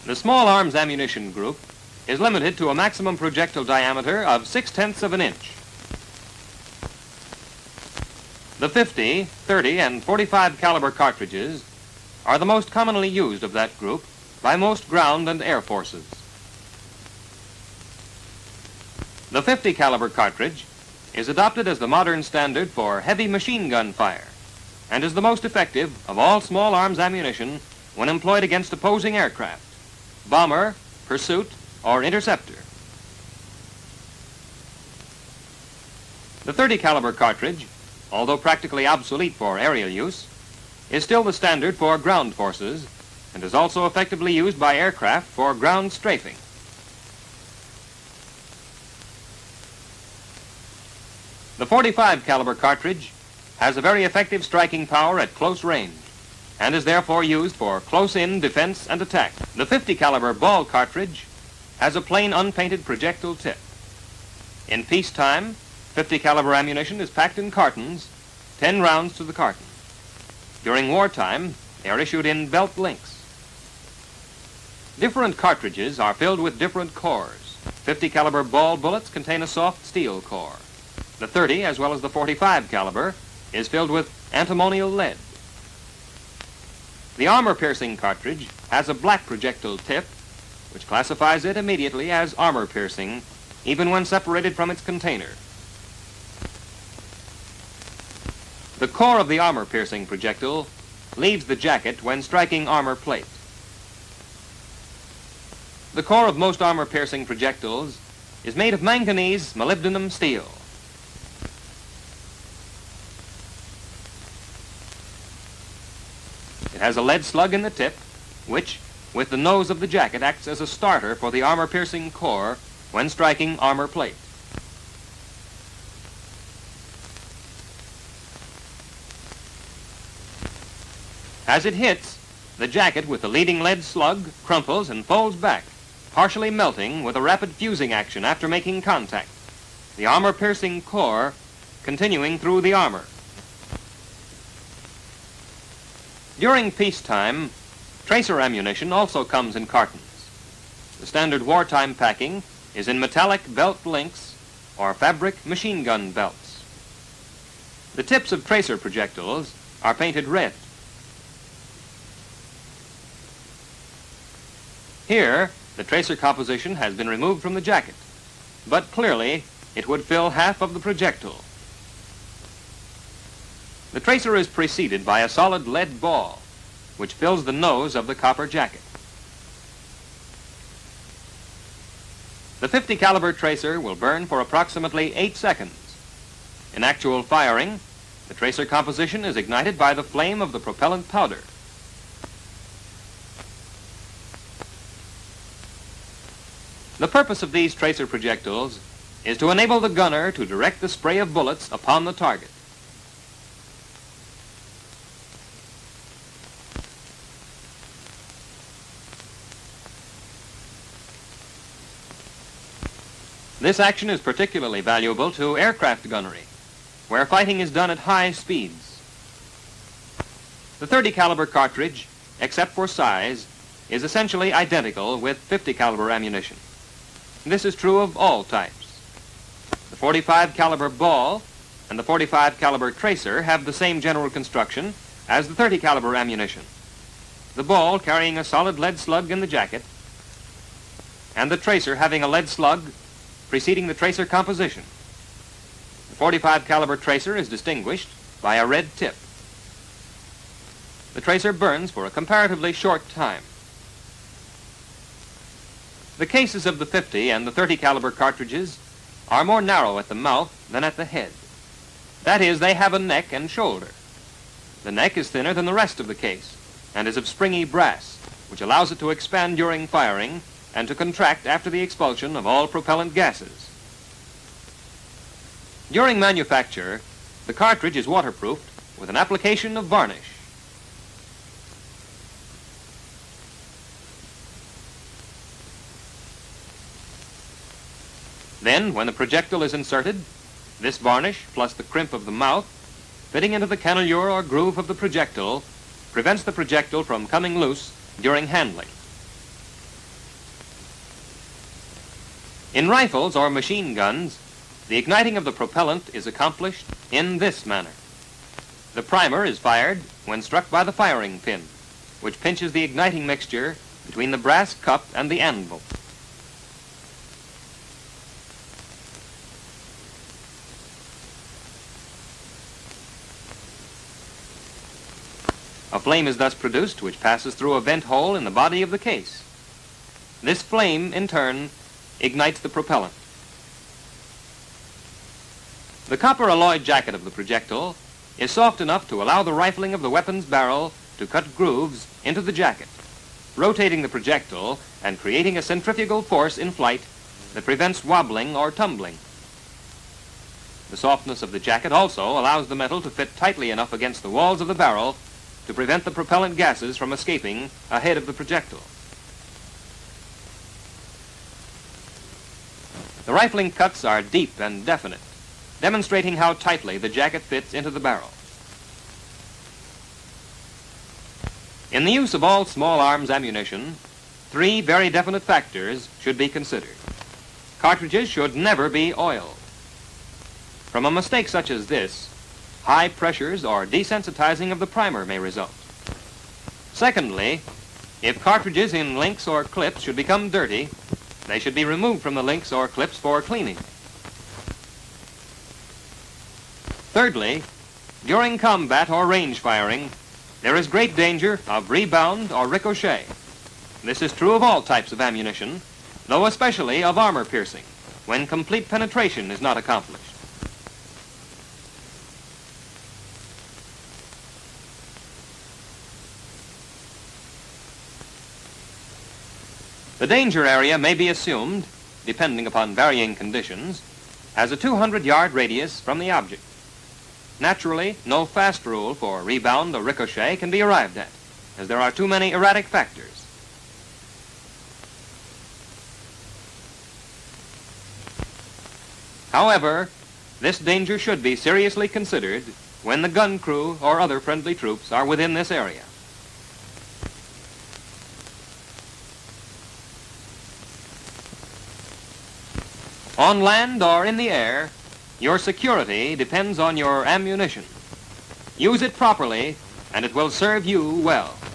The small arms ammunition group is limited to a maximum projectile diameter of 6/10 of an inch. The 50, 30, and 45 caliber cartridges are the most commonly used of that group by most ground and air forces. The 50 caliber cartridge is adopted as the modern standard for heavy machine gun fire and is the most effective of all small arms ammunition when employed against opposing aircraft, bomber, pursuit, or interceptor. The 30 caliber cartridge, although practically obsolete for aerial use, is still the standard for ground forces and is also effectively used by aircraft for ground strafing. The 45 caliber cartridge has a very effective striking power at close range and is therefore used for close-in defense and attack. The 50 caliber ball cartridge has a plain unpainted projectile tip. In peacetime, 50 caliber ammunition is packed in cartons, 10 rounds to the carton. During wartime, they are issued in belt links. Different cartridges are filled with different cores. 50 caliber ball bullets contain a soft steel core. The 30, as well as the 45 caliber, is filled with antimonial lead. The armor-piercing cartridge has a black projectile tip, which classifies it immediately as armor-piercing, even when separated from its container. The core of the armor-piercing projectile leaves the jacket when striking armor plate. The core of most armor-piercing projectiles is made of manganese molybdenum steel. It has a lead slug in the tip, which, with the nose of the jacket, acts as a starter for the armor-piercing core when striking armor plate. As it hits, the jacket with the leading lead slug crumples and folds back, partially melting with a rapid fusing action after making contact, the armor-piercing core continuing through the armor. During peacetime, tracer ammunition also comes in cartons. The standard wartime packing is in metallic belt links or fabric machine gun belts. The tips of tracer projectiles are painted red. Here, the tracer composition has been removed from the jacket, but clearly it would fill half of the projectile. The tracer is preceded by a solid lead ball, which fills the nose of the copper jacket. The 50 caliber tracer will burn for approximately 8 seconds. In actual firing, the tracer composition is ignited by the flame of the propellant powder. The purpose of these tracer projectiles is to enable the gunner to direct the spray of bullets upon the target. This action is particularly valuable to aircraft gunnery, where fighting is done at high speeds. The 30 caliber cartridge, except for size, is essentially identical with 50 caliber ammunition. This is true of all types. The 45 caliber ball and the 45 caliber tracer have the same general construction as the 30 caliber ammunition. The ball carrying a solid lead slug in the jacket, and the tracer having a lead slug preceding the tracer composition. The 45 caliber tracer is distinguished by a red tip. The tracer burns for a comparatively short time. The cases of the 50 and the 30 caliber cartridges are more narrow at the mouth than at the head. That is, they have a neck and shoulder. The neck is thinner than the rest of the case and is of springy brass, which allows it to expand during firing and to contract after the expulsion of all propellant gases. During manufacture, the cartridge is waterproofed with an application of varnish. Then, when the projectile is inserted, this varnish plus the crimp of the mouth, fitting into the cannelure or groove of the projectile, prevents the projectile from coming loose during handling. In rifles or machine guns, the igniting of the propellant is accomplished in this manner. The primer is fired when struck by the firing pin, which pinches the igniting mixture between the brass cup and the anvil. A flame is thus produced which passes through a vent hole in the body of the case. This flame, in turn, ignites the propellant. The copper alloy jacket of the projectile is soft enough to allow the rifling of the weapon's barrel to cut grooves into the jacket, rotating the projectile and creating a centrifugal force in flight that prevents wobbling or tumbling. The softness of the jacket also allows the metal to fit tightly enough against the walls of the barrel to prevent the propellant gases from escaping ahead of the projectile. The rifling cuts are deep and definite, demonstrating how tightly the jacket fits into the barrel. In the use of all small arms ammunition, 3 very definite factors should be considered. Cartridges should never be oiled. From a mistake such as this, high pressures or desensitizing of the primer may result. Secondly, if cartridges in links or clips should become dirty, they should be removed from the links or clips for cleaning. Thirdly, during combat or range firing, there is great danger of rebound or ricochet. This is true of all types of ammunition, though especially of armor piercing, when complete penetration is not accomplished. The danger area may be assumed, depending upon varying conditions, as a 200-yard radius from the object. Naturally, no fast rule for rebound or ricochet can be arrived at, as there are too many erratic factors. However, this danger should be seriously considered when the gun crew or other friendly troops are within this area. On land or in the air, your security depends on your ammunition. Use it properly, and it will serve you well.